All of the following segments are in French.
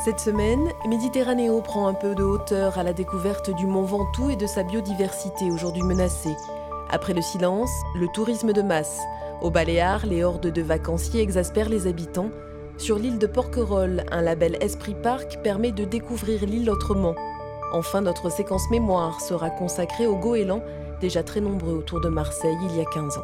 Cette semaine, Méditerranéo prend un peu de hauteur à la découverte du mont Ventoux et de sa biodiversité aujourd'hui menacée. Après le silence, le tourisme de masse. Aux Baléares, les hordes de vacanciers exaspèrent les habitants. Sur l'île de Porquerolles, un label Esprit Parc permet de découvrir l'île autrement. Enfin, notre séquence mémoire sera consacrée aux goélands, déjà très nombreux autour de Marseille il y a 15 ans.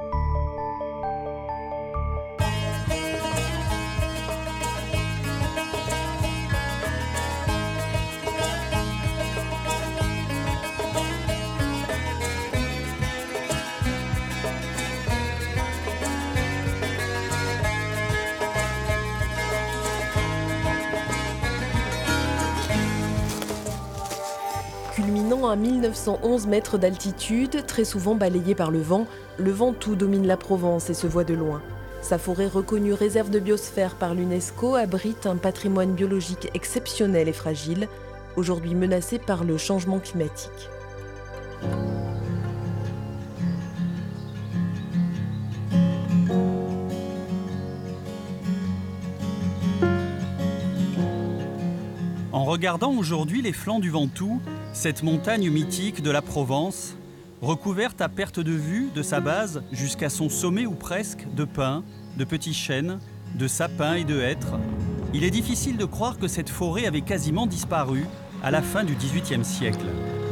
Culminant à 1911 mètres d'altitude, très souvent balayé par le Ventoux domine la Provence et se voit de loin. Sa forêt reconnue réserve de biosphère par l'UNESCO abrite un patrimoine biologique exceptionnel et fragile, aujourd'hui menacé par le changement climatique. En regardant aujourd'hui les flancs du Ventoux, cette montagne mythique de la Provence, recouverte à perte de vue de sa base jusqu'à son sommet ou presque de pins, de petits chênes, de sapins et de hêtres, il est difficile de croire que cette forêt avait quasiment disparu à la fin du XVIIIe siècle.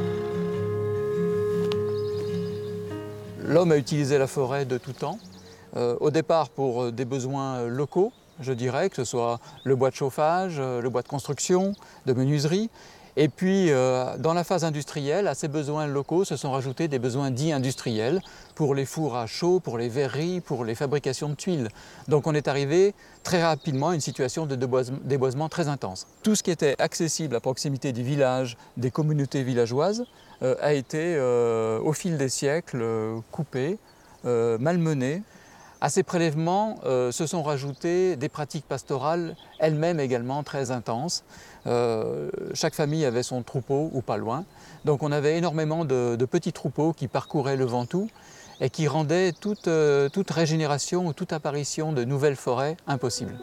L'homme a utilisé la forêt de tout temps, au départ pour des besoins locaux, je dirais, que ce soit le bois de chauffage, le bois de construction, de menuiserie. Et puis, dans la phase industrielle, à ces besoins locaux se sont rajoutés des besoins dits industriels pour les fours à chaux, pour les verreries, pour les fabrications de tuiles. Donc on est arrivé très rapidement à une situation de déboisement très intense. Tout ce qui était accessible à proximité des villages, des communautés villageoises, a été, au fil des siècles, coupé, malmené. À ces prélèvements se sont rajoutées des pratiques pastorales, elles-mêmes également très intenses. Chaque famille avait son troupeau ou pas loin. Donc on avait énormément de petits troupeaux qui parcouraient le Ventoux et qui rendaient toute régénération ou toute apparition de nouvelles forêts impossible.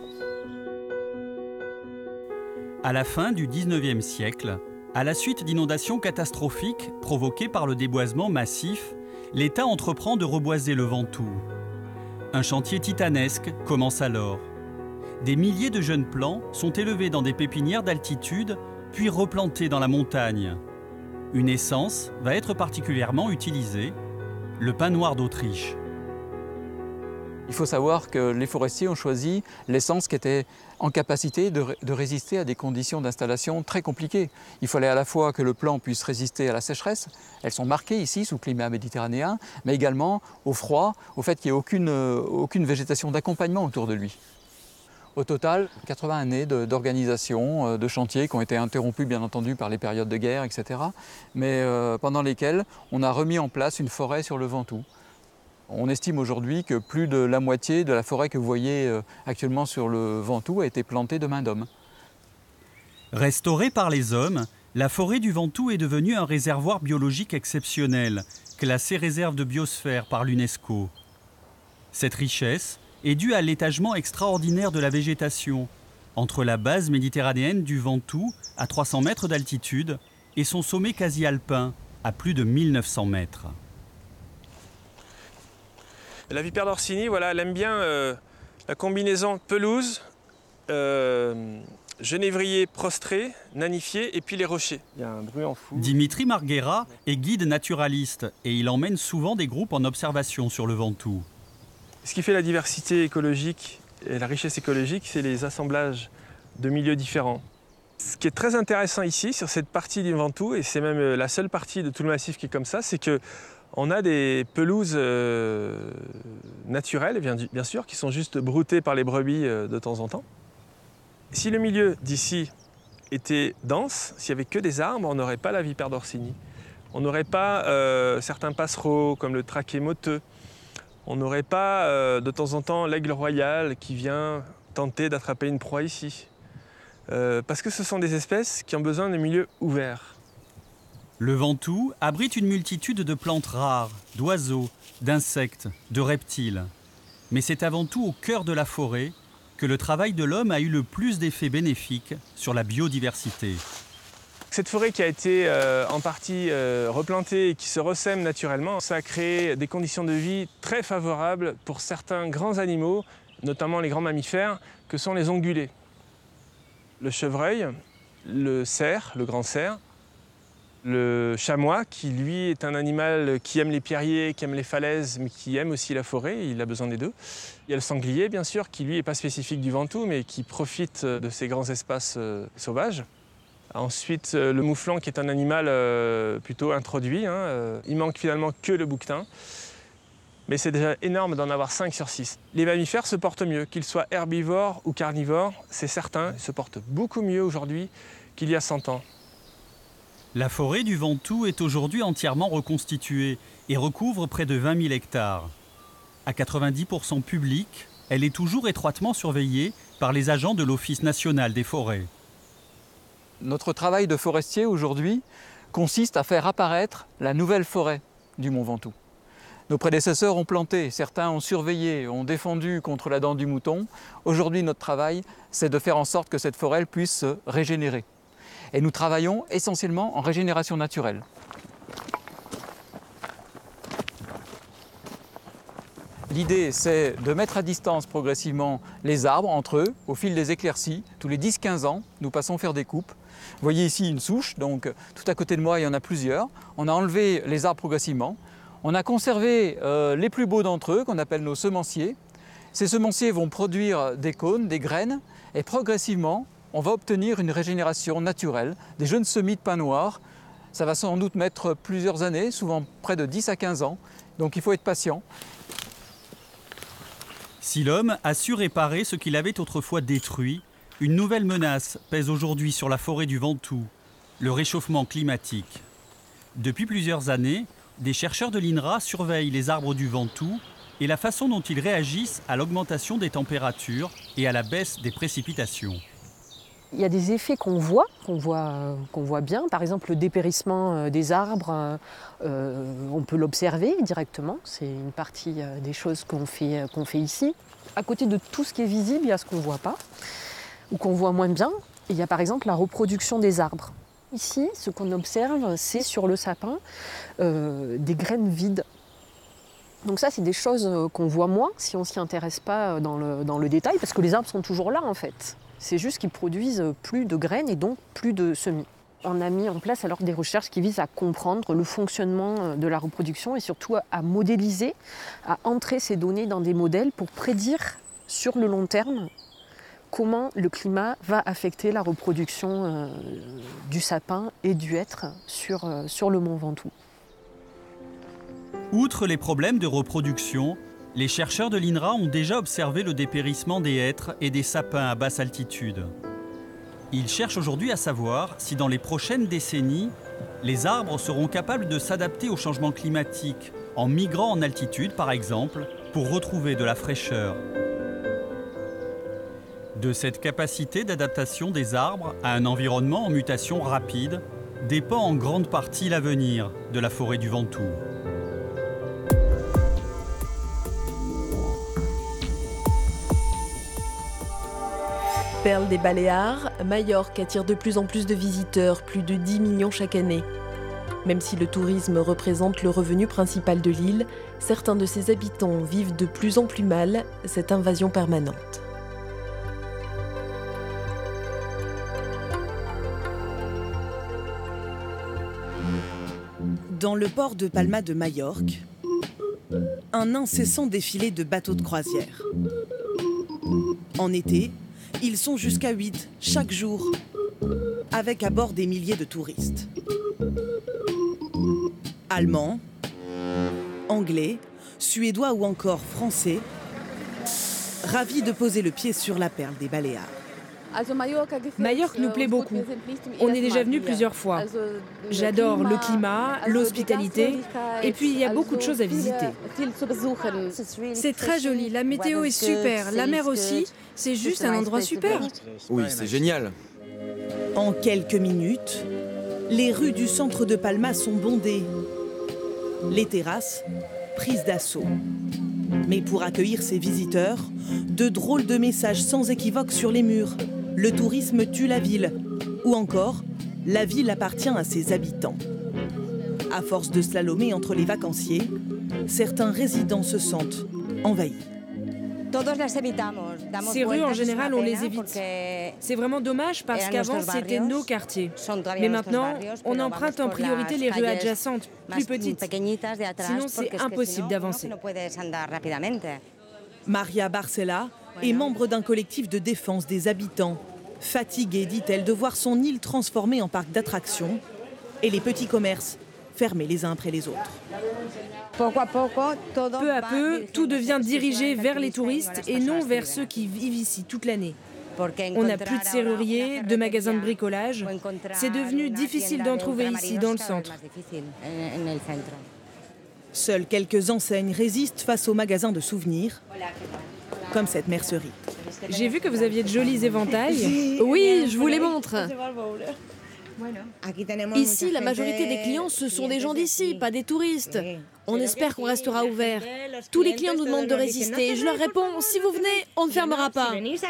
À la fin du XIXe siècle, à la suite d'inondations catastrophiques provoquées par le déboisement massif, l'État entreprend de reboiser le Ventoux. Un chantier titanesque commence alors. Des milliers de jeunes plants sont élevés dans des pépinières d'altitude, puis replantés dans la montagne. Une essence va être particulièrement utilisée, le pin noir d'Autriche. Il faut savoir que les forestiers ont choisi l'essence qui était en capacité de résister à des conditions d'installation très compliquées. Il fallait à la fois que le plant puisse résister à la sécheresse, elles sont marquées ici sous climat méditerranéen, mais également au froid, au fait qu'il n'y ait aucune végétation d'accompagnement autour de lui. Au total, 80 années d'organisation, de chantiers qui ont été interrompus bien entendu par les périodes de guerre, etc. Mais pendant lesquelles on a remis en place une forêt sur le Ventoux. On estime aujourd'hui que plus de la moitié de la forêt que vous voyez actuellement sur le Ventoux a été plantée de main d'homme. Restaurée par les hommes, la forêt du Ventoux est devenue un réservoir biologique exceptionnel, classé réserve de biosphère par l'UNESCO. Cette richesse est due à l'étagement extraordinaire de la végétation, entre la base méditerranéenne du Ventoux, à 300 mètres d'altitude, et son sommet quasi-alpin, à plus de 1900 mètres. La vipère d'Orsini, voilà, elle aime bien la combinaison pelouse, genévrier prostré, nanifié et puis les rochers. Il y a un bruit en fou. Dimitri Marghera est guide naturaliste et il emmène souvent des groupes en observation sur le Ventoux. Ce qui fait la diversité écologique et la richesse écologique, c'est les assemblages de milieux différents. Ce qui est très intéressant ici, sur cette partie du Ventoux, et c'est même la seule partie de tout le massif qui est comme ça, c'est que on a des pelouses naturelles, bien sûr, qui sont juste broutées par les brebis de temps en temps. Si le milieu d'ici était dense, s'il n'y avait que des arbres, on n'aurait pas la vipère d'Orsini. On n'aurait pas certains passereaux comme le traquet moteux. On n'aurait pas de temps en temps l'aigle royal qui vient tenter d'attraper une proie ici. Parce que ce sont des espèces qui ont besoin de milieux ouverts. Le Ventoux abrite une multitude de plantes rares, d'oiseaux, d'insectes, de reptiles. Mais c'est avant tout au cœur de la forêt que le travail de l'homme a eu le plus d'effets bénéfiques sur la biodiversité. Cette forêt qui a été en partie replantée et qui se ressème naturellement, ça a créé des conditions de vie très favorables pour certains grands animaux, notamment les grands mammifères, que sont les ongulés. Le chevreuil, le cerf, le grand cerf, le chamois, qui lui est un animal qui aime les pierriers, qui aime les falaises, mais qui aime aussi la forêt, il a besoin des deux. Il y a le sanglier, bien sûr, qui lui n'est pas spécifique du Ventoux, mais qui profite de ces grands espaces sauvages. Ensuite, le mouflon, qui est un animal plutôt introduit. Il manque finalement que le bouquetin. Mais c'est déjà énorme d'en avoir 5 sur 6. Les mammifères se portent mieux, qu'ils soient herbivores ou carnivores, c'est certain. Ils se portent beaucoup mieux aujourd'hui qu'il y a 100 ans. La forêt du Ventoux est aujourd'hui entièrement reconstituée et recouvre près de 20 000 hectares. À 90% publique, elle est toujours étroitement surveillée par les agents de l'Office national des forêts. Notre travail de forestier aujourd'hui consiste à faire apparaître la nouvelle forêt du Mont Ventoux. Nos prédécesseurs ont planté, certains ont surveillé, ont défendu contre la dent du mouton. Aujourd'hui, notre travail, c'est de faire en sorte que cette forêt puisse se régénérer. Et nous travaillons essentiellement en régénération naturelle. L'idée, c'est de mettre à distance progressivement les arbres entre eux, au fil des éclaircies. Tous les 10-15 ans, nous passons faire des coupes. Vous voyez ici une souche, donc tout à côté de moi, il y en a plusieurs. On a enlevé les arbres progressivement. On a conservé les plus beaux d'entre eux, qu'on appelle nos semenciers. Ces semenciers vont produire des cônes, des graines, et progressivement, on va obtenir une régénération naturelle, des jeunes semis de pin noir. Ça va sans doute mettre plusieurs années, souvent près de 10 à 15 ans, donc il faut être patient. Si l'homme a su réparer ce qu'il avait autrefois détruit, une nouvelle menace pèse aujourd'hui sur la forêt du Ventoux, le réchauffement climatique. Depuis plusieurs années, des chercheurs de l'INRA surveillent les arbres du Ventoux et la façon dont ils réagissent à l'augmentation des températures et à la baisse des précipitations. Il y a des effets qu'on voit bien. Par exemple, le dépérissement des arbres, on peut l'observer directement. C'est une partie des choses qu'on fait ici. À côté de tout ce qui est visible, il y a ce qu'on ne voit pas, ou qu'on voit moins bien. Et il y a par exemple la reproduction des arbres. Ici, ce qu'on observe, c'est sur le sapin des graines vides. Donc ça, c'est des choses qu'on voit moins si on ne s'y intéresse pas dans le détail, parce que les arbres sont toujours là en fait. C'est juste qu'ils produisent plus de graines et donc plus de semis. On a mis en place alors des recherches qui visent à comprendre le fonctionnement de la reproduction et surtout à modéliser, à entrer ces données dans des modèles pour prédire sur le long terme comment le climat va affecter la reproduction du sapin et du hêtre sur le Mont Ventoux. Outre les problèmes de reproduction, les chercheurs de l'INRA ont déjà observé le dépérissement des hêtres et des sapins à basse altitude. Ils cherchent aujourd'hui à savoir si dans les prochaines décennies, les arbres seront capables de s'adapter au changement climatique, en migrant en altitude par exemple, pour retrouver de la fraîcheur. De cette capacité d'adaptation des arbres à un environnement en mutation rapide dépend en grande partie l'avenir de la forêt du Ventoux. Perle des Baléares, Majorque attire de plus en plus de visiteurs, plus de 10 millions chaque année. Même si le tourisme représente le revenu principal de l'île, certains de ses habitants vivent de plus en plus mal cette invasion permanente. Dans le port de Palma de Majorque, un incessant défilé de bateaux de croisière. En été, ils sont jusqu'à 8 chaque jour, avec à bord des milliers de touristes. Allemands, anglais, suédois ou encore français, ravis de poser le pied sur la perle des Baléares. Majorque nous plaît beaucoup. On est déjà venu plusieurs fois. J'adore le climat, l'hospitalité, et puis il y a beaucoup de choses à visiter. C'est très joli, la météo est super, la mer aussi, c'est juste un endroit super. Oui, c'est génial. En quelques minutes, les rues du centre de Palma sont bondées. Les terrasses prises d'assaut. Mais pour accueillir ces visiteurs, De drôles de messages sans équivoque sur les murs. Le tourisme tue la ville. Ou encore, la ville appartient à ses habitants. À force de slalomer entre les vacanciers, certains résidents se sentent envahis. Ces rues, en général, on les évite. C'est vraiment dommage parce qu'avant, c'était nos quartiers. Mais maintenant, on emprunte en priorité les rues adjacentes, plus petites. Sinon, c'est impossible d'avancer. Maria Barcela est membre d'un collectif de défense des habitants. Fatiguée, dit-elle, de voir son île transformée en parc d'attractions et les petits commerces fermés les uns après les autres. Peu à peu, tout devient dirigé vers les touristes et non vers ceux qui vivent ici toute l'année. On n'a plus de serruriers, de magasins de bricolage. C'est devenu difficile d'en trouver ici, dans le centre. Seules quelques enseignes résistent face aux magasins de souvenirs, comme cette mercerie. J'ai vu que vous aviez de jolis éventails. Oui, je vous les montre. Ici, la majorité des clients, ce sont des gens d'ici, pas des touristes. On espère qu'on restera ouvert. Tous les clients nous demandent de résister. Je leur réponds, si vous venez, on ne fermera pas.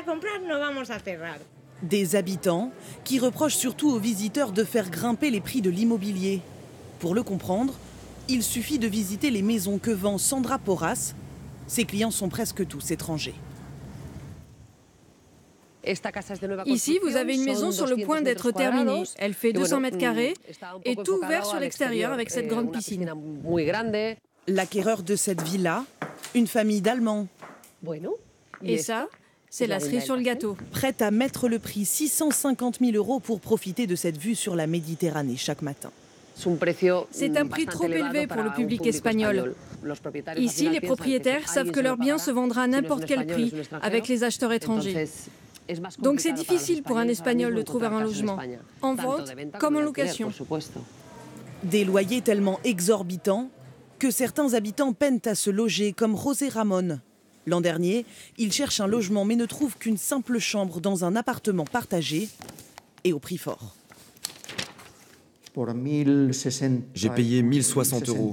Des habitants qui reprochent surtout aux visiteurs de faire grimper les prix de l'immobilier. Pour le comprendre, il suffit de visiter les maisons que vend Sandra Porras. Ses clients sont presque tous étrangers. Ici, vous avez une maison sur le point d'être terminée. Elle fait 200 mètres carrés et tout ouvert sur l'extérieur avec cette grande piscine. L'acquéreur de cette villa, une famille d'Allemands. Et ça, c'est la cerise sur le gâteau. Prête à mettre le prix 650 000 € pour profiter de cette vue sur la Méditerranée chaque matin. C'est un prix trop élevé pour le public espagnol. Ici, les propriétaires savent que leur bien se vendra à n'importe quel prix avec les acheteurs étrangers. Donc c'est difficile pour un Espagnol de trouver un logement, en vente comme en location. Des loyers tellement exorbitants que certains habitants peinent à se loger, comme José Ramon. L'an dernier, il cherche un logement mais ne trouve qu'une simple chambre dans un appartement partagé et au prix fort. J'ai payé 1 060 €.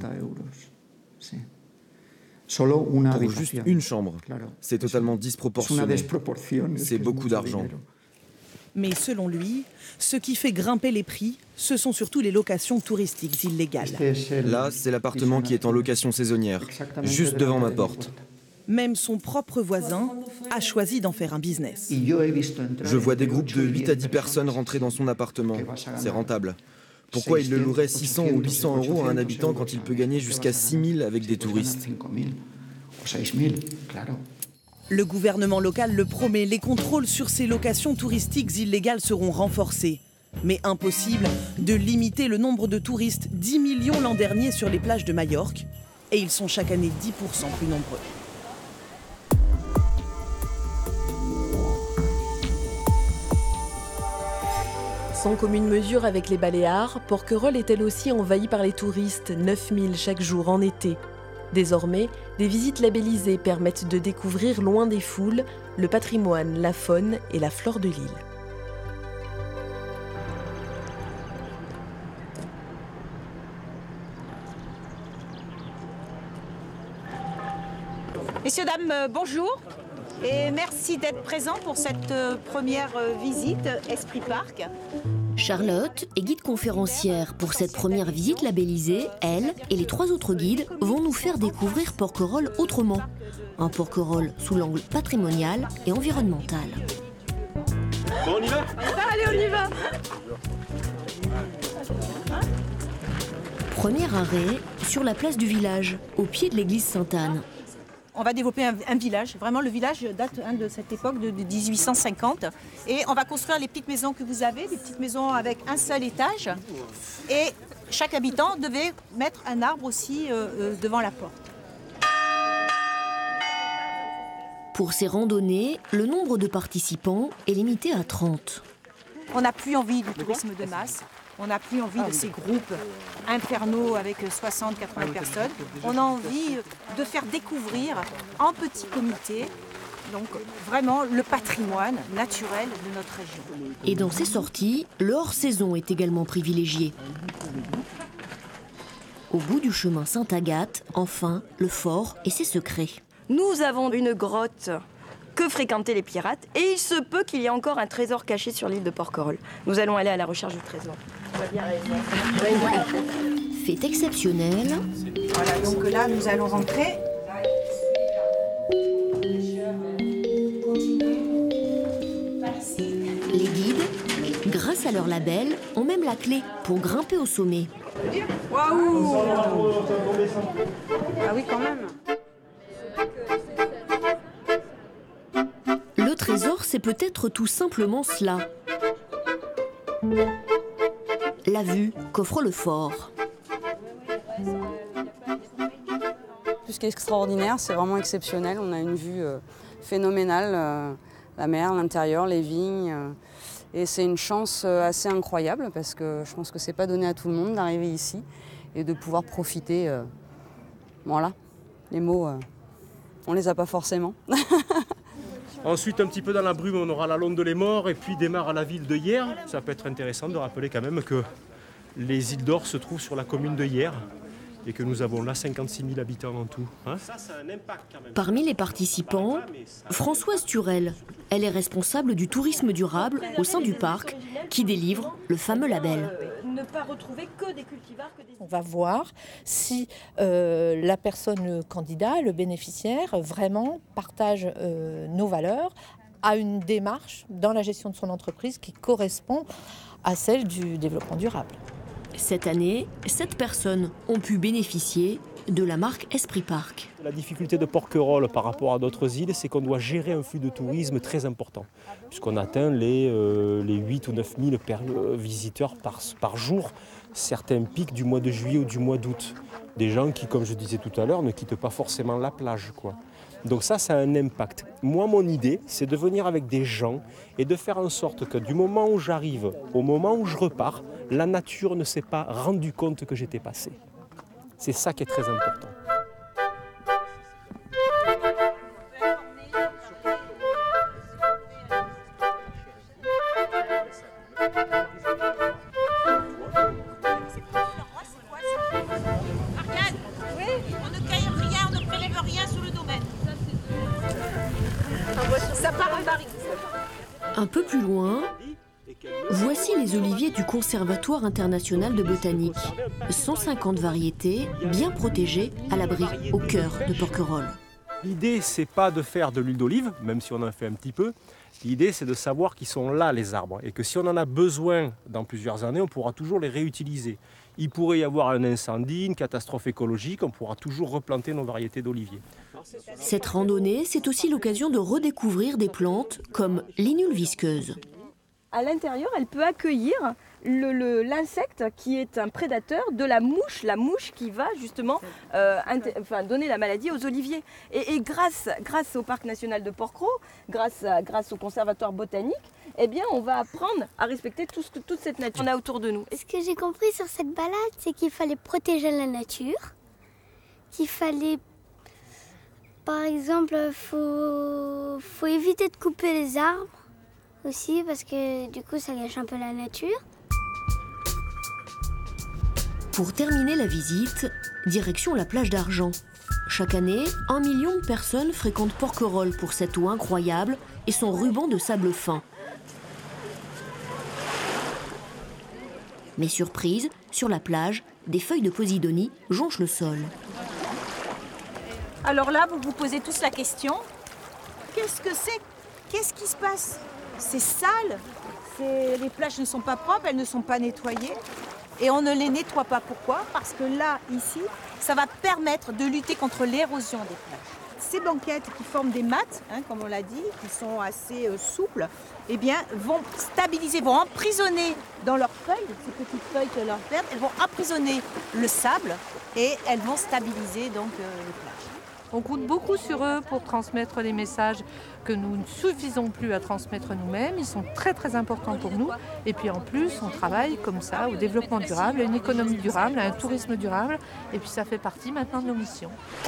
Pour juste une chambre. C'est totalement disproportionné. C'est beaucoup d'argent. Mais selon lui, ce qui fait grimper les prix, ce sont surtout les locations touristiques illégales. Là, c'est l'appartement qui est en location saisonnière, juste devant ma porte. Même son propre voisin a choisi d'en faire un business. Je vois des groupes de 8 à 10 personnes rentrer dans son appartement. C'est rentable. Pourquoi il le louerait 600 ou 800 € à un habitant quand il peut gagner jusqu'à 6 000 avec des touristes? Le gouvernement local le promet, les contrôles sur ces locations touristiques illégales seront renforcés. Mais impossible de limiter le nombre de touristes, 10 millions l'an dernier sur les plages de Majorque, et ils sont chaque année 10% plus nombreux. Sans commune mesure avec les Baléares, Porquerolles est elle aussi envahie par les touristes, 9000 chaque jour en été. Désormais, des visites labellisées permettent de découvrir loin des foules le patrimoine, la faune et la flore de l'île. Messieurs, dames, bonjour et merci d'être présents pour cette première visite Esprit Parc. Charlotte est guide conférencière. Pour cette première visite labellisée, elle et les 3 autres guides vont nous faire découvrir Porquerolles autrement. Un Porquerolles sous l'angle patrimonial et environnemental. Bon, on y va ? Allez, on y va ! Premier arrêt, sur la place du village, au pied de l'église Sainte-Anne. On va développer un village. Vraiment, le village date de cette époque de 1850. Et on va construire les petites maisons que vous avez, des petites maisons avec un seul étage. Et chaque habitant devait mettre un arbre aussi devant la porte. Pour ces randonnées, le nombre de participants est limité à 30. On n'a plus envie du tourisme de masse. On n'a plus envie de ces groupes infernaux avec 60-80 personnes. On a envie de faire découvrir en petit comité, donc vraiment le patrimoine naturel de notre région. Et dans ces sorties, le hors-saison est également privilégié. Au bout du chemin Sainte-Agathe, enfin, le fort et ses secrets. Nous avons une grotte que fréquentaient les pirates. Et il se peut qu'il y ait encore un trésor caché sur l'île de Porquerolles. Nous allons aller à la recherche du trésor. Fait exceptionnel. Voilà, donc là, nous allons rentrer. Les guides, grâce à leur label, ont même la clé pour grimper au sommet. Waouh! Ah oui, quand même. Le trésor, c'est peut-être tout simplement cela. La vue qu'offre le fort. Ce qui est extraordinaire, c'est vraiment exceptionnel. On a une vue phénoménale, la mer, l'intérieur, les vignes. Et c'est une chance assez incroyable parce que je pense que c'est pas donné à tout le monde d'arriver ici et de pouvoir profiter. Voilà, les mots, on les a pas forcément. Ensuite, un petit peu dans la brume, on aura la Londe de les Morts et puis démarre la ville de Hyères. Ça peut être intéressant de rappeler quand même que les îles d'Or se trouvent sur la commune de Hyères et que nous avons là 56 000 habitants en tout. Ça a un impact quand même. Parmi les participants, Françoise Turel. Elle est responsable du tourisme durable au sein du parc qui délivre le fameux label. Ne pas retrouver que des cultivars, que des... On va voir si la personne, le candidat, le bénéficiaire, vraiment partage nos valeurs, a une démarche dans la gestion de son entreprise qui correspond à celle du développement durable. Cette année, 7 personnes ont pu bénéficier de la marque Esprit Parc. La difficulté de Porquerolles par rapport à d'autres îles, c'est qu'on doit gérer un flux de tourisme très important, puisqu'on atteint les 8 ou 9 000 visiteurs par jour. Certains pics du mois de juillet ou du mois d'août. Des gens qui, comme je disais tout à l'heure, ne quittent pas forcément la plage, quoi. Donc ça a un impact. Moi, mon idée, c'est de venir avec des gens et de faire en sorte que du moment où j'arrive au moment où je repars, la nature ne s'est pas rendue compte que j'étais passé. C'est ça qui est très important. Un peu plus loin, voici les oliviers du Conservatoire international de botanique. 150 variétés bien protégées à l'abri, au cœur de Porquerolles. L'idée, c'est pas de faire de l'huile d'olive, même si on en fait un petit peu. L'idée, c'est de savoir qu'ils sont là, les arbres, et que si on en a besoin dans plusieurs années, on pourra toujours les réutiliser. Il pourrait y avoir un incendie, une catastrophe écologique, on pourra toujours replanter nos variétés d'oliviers. Cette randonnée, c'est aussi l'occasion de redécouvrir des plantes comme l'inule visqueuse. À l'intérieur, elle peut accueillir l'insecte qui est un prédateur de la mouche qui va justement donner la maladie aux oliviers. Et grâce au parc national de Porquerolles, grâce au conservatoire botanique, eh bien, on va apprendre à respecter toute cette nature qu'on a autour de nous. Ce que j'ai compris sur cette balade, c'est qu'il fallait protéger la nature, qu'il fallait, par exemple, faut éviter de couper les arbres aussi, parce que du coup, ça gâche un peu la nature. Pour terminer la visite, direction la plage d'Argent. Chaque année, 1 million de personnes fréquentent Porquerolles pour cette eau incroyable et son ruban de sable fin. Mais surprise, sur la plage, des feuilles de posidonie jonchent le sol. Alors là, vous vous posez tous la question, qu'est-ce que c'est? Qu'est-ce qui se passe? C'est sale, les plages ne sont pas propres, elles ne sont pas nettoyées. Et on ne les nettoie pas. Pourquoi? Parce que là, ici, ça va permettre de lutter contre l'érosion des plages. Ces banquettes qui forment des mattes, comme on l'a dit, qui sont assez souples, eh bien, vont stabiliser, vont emprisonner dans leurs feuilles, ces petites feuilles que leur perdent, elles vont emprisonner le sable et elles vont stabiliser donc les plages. On compte beaucoup sur eux pour transmettre les messages que nous ne suffisons plus à transmettre nous-mêmes. Ils sont très très importants pour nous. Et puis en plus, on travaille comme ça au développement durable, à une économie durable, à un tourisme durable. Et puis ça fait partie maintenant de nos missions.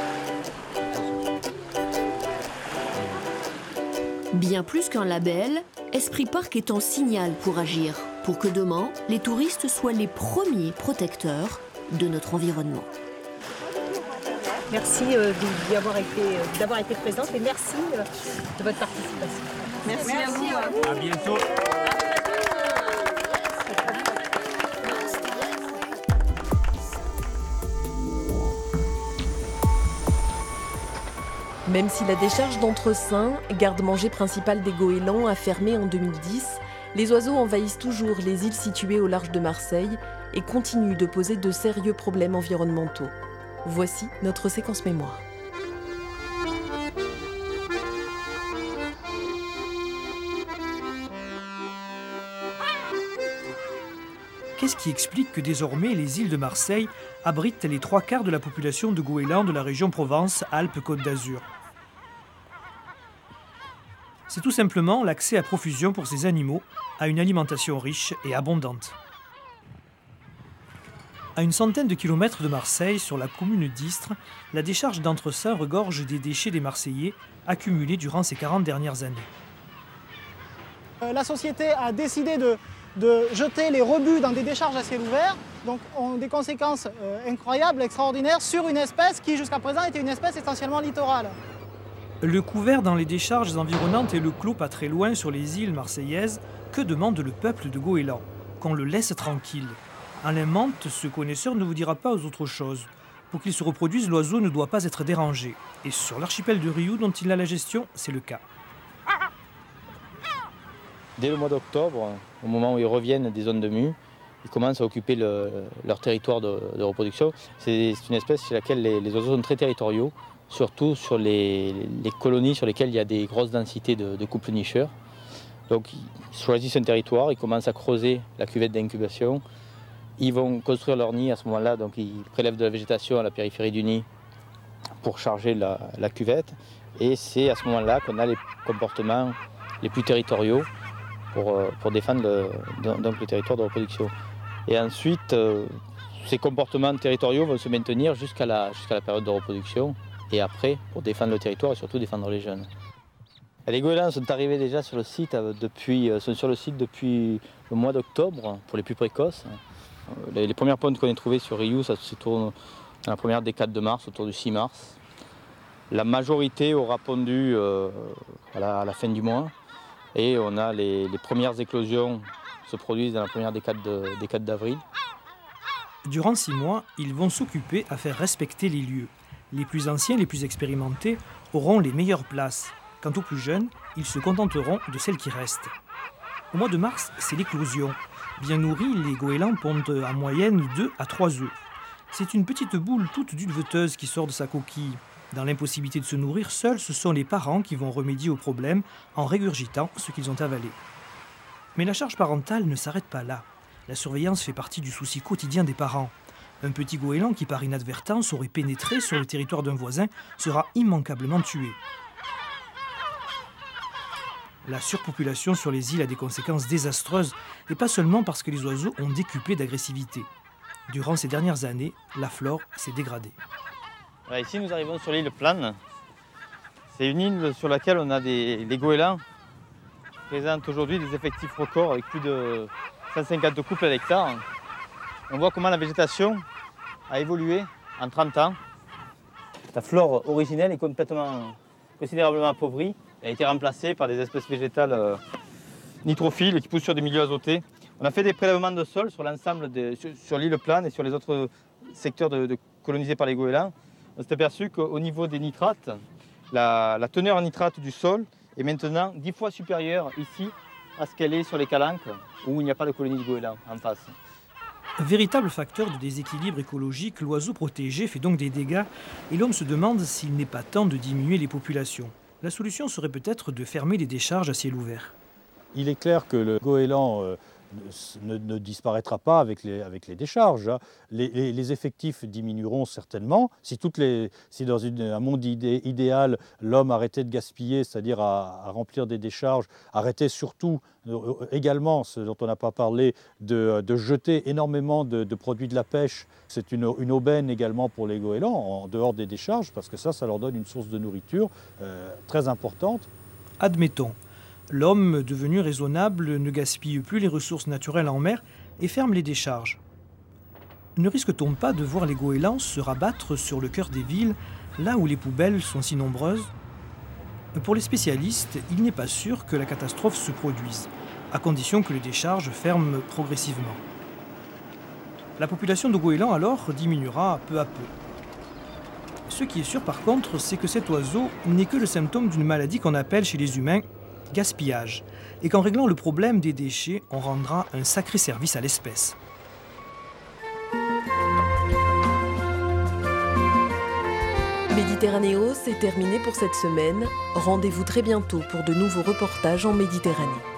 Bien plus qu'un label, Esprit Parc est un signal pour agir, pour que demain, les touristes soient les premiers protecteurs de notre environnement. Merci d'avoir été présente et merci de votre participation. Merci à vous. À bientôt. Même si la décharge d'Entresaint, garde-manger principale des goélands, a fermé en 2010, les oiseaux envahissent toujours les îles situées au large de Marseille et continuent de poser de sérieux problèmes environnementaux. Voici notre séquence mémoire. Qu'est-ce qui explique que désormais les îles de Marseille abritent les 3/4 de la population de goélands de la région Provence-Alpes-Côte d'Azur? C'est tout simplement l'accès à profusion pour ces animaux à une alimentation riche et abondante. À une centaine de kilomètres de Marseille, sur la commune d'Istres, la décharge d'Entresaint regorge des déchets des Marseillais accumulés durant ces 40 dernières années. La société a décidé de jeter les rebuts dans des décharges à ciel ouvert, donc ont des conséquences incroyables, extraordinaires, sur une espèce qui jusqu'à présent était une espèce essentiellement littorale. Le couvert dans les décharges environnantes et le clos pas très loin sur les îles marseillaises, que demande le peuple de goélands? Qu'on le laisse tranquille. Alain Mante, ce connaisseur, ne vous dira pas autre chose. Pour qu'il se reproduise, l'oiseau ne doit pas être dérangé. Et sur l'archipel de Riou, dont il a la gestion, c'est le cas. Dès le mois d'octobre, au moment où ils reviennent des zones de mue, ils commencent à occuper leur territoire de reproduction. C'est une espèce chez laquelle les oiseaux sont très territoriaux, surtout sur les colonies sur lesquelles il y a des grosses densités de couples nicheurs. Donc ils choisissent un territoire, ils commencent à creuser la cuvette d'incubation. Ils vont construire leur nid à ce moment-là, donc ils prélèvent de la végétation à la périphérie du nid pour charger la cuvette. Et c'est à ce moment-là qu'on a les comportements les plus territoriaux pour défendre le territoire de reproduction. Et ensuite, ces comportements territoriaux vont se maintenir jusqu'à la période de reproduction et après pour défendre le territoire et surtout défendre les jeunes. Les goélands sont arrivés déjà sur le site depuis le mois d'octobre pour les plus précoces. Les premières pontes qu'on a trouvées sur Riou, ça se tourne dans la première décade de mars, autour du 6 mars. La majorité aura pondu à la fin du mois. Et on a les premières éclosions se produisent dans la première décade d'avril. Durant 6 mois, ils vont s'occuper à faire respecter les lieux. Les plus anciens, les plus expérimentés, auront les meilleures places. Quant aux plus jeunes, ils se contenteront de celles qui restent. Au mois de mars, c'est l'éclosion. Bien nourris, les goélands pondent en moyenne 2 à 3 œufs. C'est une petite boule toute duveteuse qui sort de sa coquille. Dans l'impossibilité de se nourrir seuls, ce sont les parents qui vont remédier au problème en régurgitant ce qu'ils ont avalé. Mais la charge parentale ne s'arrête pas là. La surveillance fait partie du souci quotidien des parents. Un petit goéland qui, par inadvertance, aurait pénétré sur le territoire d'un voisin sera immanquablement tué. La surpopulation sur les îles a des conséquences désastreuses, et pas seulement parce que les oiseaux ont décuplé d'agressivité. Durant ces dernières années, la flore s'est dégradée. Alors ici, nous arrivons sur l'île Plane. C'est une île sur laquelle on a les goélands qui présentent aujourd'hui des effectifs records avec plus de 150 couples à l'hectare. On voit comment la végétation a évolué en 30 ans. La flore originelle est considérablement appauvrie. Elle a été remplacée par des espèces végétales nitrophiles qui poussent sur des milieux azotés. On a fait des prélèvements de sol sur l'ensemble sur l'île Plane et sur les autres secteurs colonisés par les goélands. On s'est aperçu qu'au niveau des nitrates, la teneur en nitrate du sol est maintenant 10 fois supérieure ici à ce qu'elle est sur les calanques où il n'y a pas de colonie de goélands en face. Véritable facteur de déséquilibre écologique, l'oiseau protégé fait donc des dégâts et l'homme se demande s'il n'est pas temps de diminuer les populations. La solution serait peut-être de fermer les décharges à ciel ouvert. Il est clair que le goéland ne disparaîtra pas avec les décharges. Les effectifs diminueront certainement. Si dans un monde idéal, l'homme arrêtait de gaspiller, c'est-à-dire à remplir des décharges, arrêtait surtout également, ce dont on n'a pas parlé, de jeter énormément de produits de la pêche. C'est une aubaine également pour les goélands, en dehors des décharges, parce que ça leur donne une source de nourriture très importante. Admettons. L'homme, devenu raisonnable, ne gaspille plus les ressources naturelles en mer et ferme les décharges. Ne risque-t-on pas de voir les goélands se rabattre sur le cœur des villes là où les poubelles sont si nombreuses, pour les spécialistes, il n'est pas sûr que la catastrophe se produise, à condition que les décharges ferment progressivement. La population de goéland alors diminuera peu à peu. Ce qui est sûr par contre, c'est que cet oiseau n'est que le symptôme d'une maladie qu'on appelle chez les humains gaspillage, et qu'en réglant le problème des déchets, on rendra un sacré service à l'espèce. Méditerranéo, c'est terminé pour cette semaine. Rendez-vous très bientôt pour de nouveaux reportages en Méditerranée.